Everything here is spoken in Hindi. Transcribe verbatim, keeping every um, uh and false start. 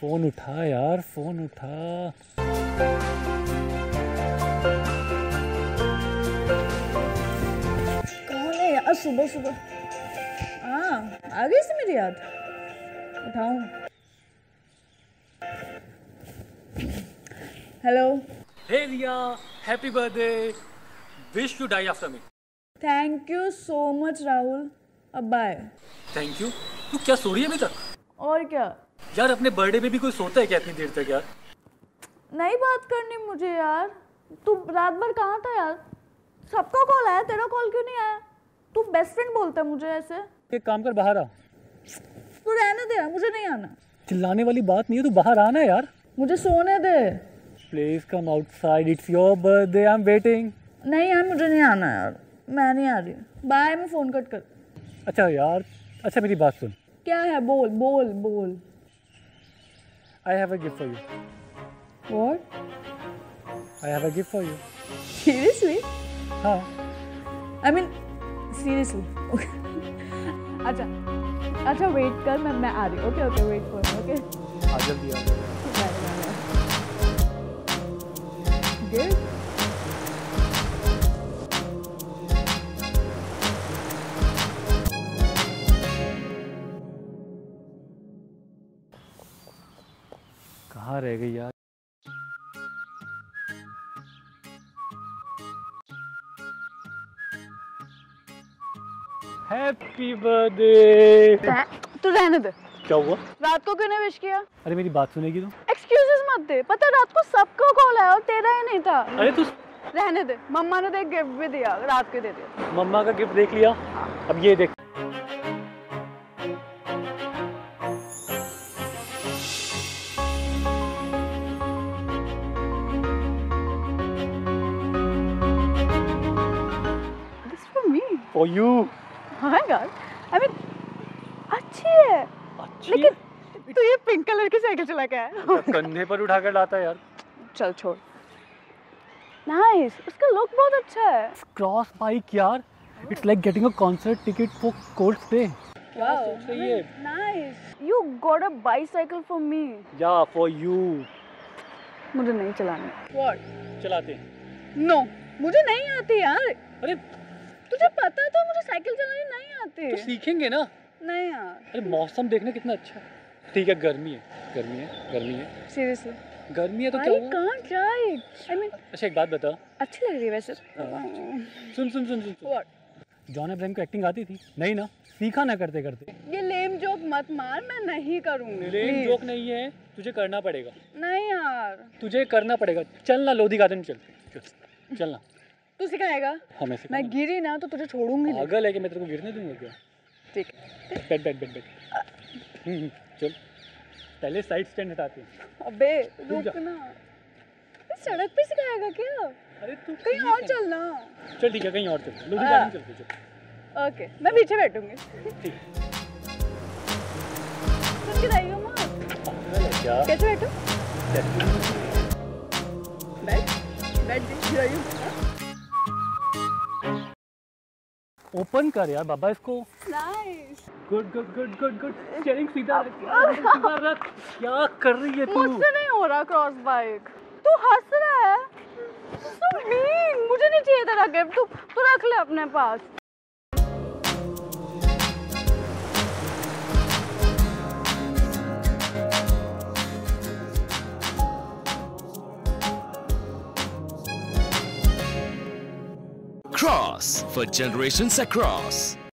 फोन उठा यार, फोन उठा। कौन है यार सुबह सुबह? हाँ आ गई से मेरी याद। उठाऊं? Hello. Hey Ria, happy birthday. Wish to die after me. Thank you so much Rahul. अब बाय। Thank you. तू क्या सो रही है अभी तक? और क्या यार अपने बर्थडे पे भी कोई सोता है क्या इतनी देर तक यार? नहीं बात करनी मुझे यार। तू रात भर कहाँ था यार? सबका कॉल आया, तेरा कॉल क्यों नहीं आया? तू बेस्ट फ्रेंड बोलता है मुझे ऐसे। एक काम कर, बाहर आ। तू रहने दे यार, मुझे नहीं आना। चिल्लाने वाली बात नहीं है, तू बाहर आना यार। मुझे सोने दे। Please come outside, it's your birthday, I am waiting. नहीं यार मुझे नहीं आना यार, मैं नहीं आ रही। बाय, मैं फोन कट कर। अच्छा यार, अच्छा मेरी बात सुन। क्या है? बोल बोल बोल। I have a gift for you. What? I have a gift for you. Seriously? हाँ। I mean seriously? अच्छा अच्छा वेट कर, मैं मैं आ रही हूँ। Okay okay wait for me. Okay आ जल्दी आ। गुड। कहाँ रह गई यार? Happy birthday. तू रहने दे। क्या हुआ? रात को क्यों नहीं विश किया? अरे मेरी बात सुनेगी तू? एक्सक्यूजेस मत दे। पता है रात को सबका कॉल आया और तेरा ही नहीं था। अरे तू रहने दे। मम्मा ने तो एक गिफ्ट भी दिया, रात के दे दिया। मम्मा का गिफ्ट देख लिया? अब ये देख। This for me. For you. Oh my God. I mean, अच्छी है। अच्छी लेकिन तू ये पिंक कलर की साइकिल चला के आया? कंधे पर उठाकर लाता है यार। चल छोड़। नाइस, उसका लुक बहुत अच्छा है। क्रॉस बाइक यार, it's like getting a concert ticket for Coldplay. क्या सोच रही है? Nice, you got a bicycle for me. या फॉर यू। मुझे नहीं चलानी। व्हाट? चलाते? नो, मुझे नहीं आती यार। अरे तुझे पता तो मुझे साइकिल चलानी नहीं आती। तो सीखेंगे ना। नहीं यार। अरे मौसम देखना कितना अच्छा है। ठीक है, गर्मी है, गर्मी है, गर्मी है। सीरियसली? गर्मी है तो I क्या हुआ? can't ride. I mean, अच्छा एक बात बता। अच्छी लग रही है वैसे। सुन सुन सुन सुन। What? जॉन अब्राहम को एक्टिंग आती थी? नहीं ना, सीखा ना करते करते। ये लेम जोक मत मार, मैं नहीं करूँगी। लेम जोक नहीं है, तुझे करना पड़ेगा। नहीं यार। तुझे करना पड़ेगा। चल ना लोधी गार्डन चल। चल चल ना। तू सिखाएगा? हाँ मैं सिखाऊंगा। मैं गिरी ना तो तुझे छोड़ूंगी नहीं। पागल है कि मैं तेरे को गिरने दूंगा क्या? ठीक है। बैठ बैठ बैठ बैठ। चल पहले साइड स्टैंड हटाते हैं। अबे रुक ना। सड़क पे सिखाएगा क्या? अरे तू कहीं और चलना। चल ठीक है, कहीं और चल। लोधी गार्डन चलते चल। ओके, मैं पीछे बैठूंगी। ठीक। सुन के जाइए मत। पागल है क्या? कैसे बैठूं? बैठ बैठ गिराइयो। ओपन कर यार बाबा इसको। Nice. Good good good good good. Steering सीधा रख, सीधा रख। क्या कर रही है तू? मुझसे नहीं हो रहा क्रॉस बाइक। तू हंस रहा है। So mean. मुझे नहीं चाहिए तेरा गिफ्ट। तू तू रख ले अपने पास। Kross for generations across.